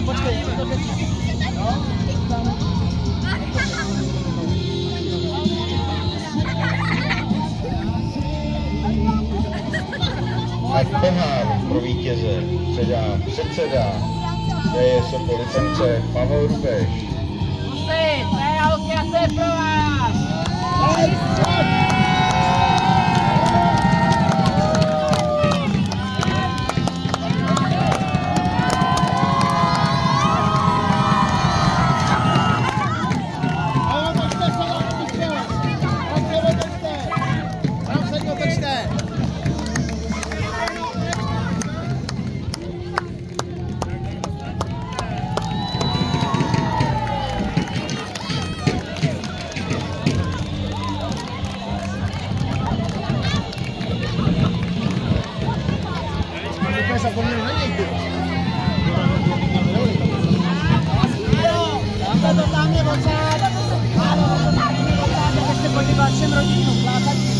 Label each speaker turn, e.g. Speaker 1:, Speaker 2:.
Speaker 1: počkej,
Speaker 2: Ať pohár pro vítěze předá předseda JSOP licence Pavel Rubeš.
Speaker 3: To je autě a to je pro vás!
Speaker 1: Zapomněli na něj, tam je odsad, ještě podívat všem rodičům,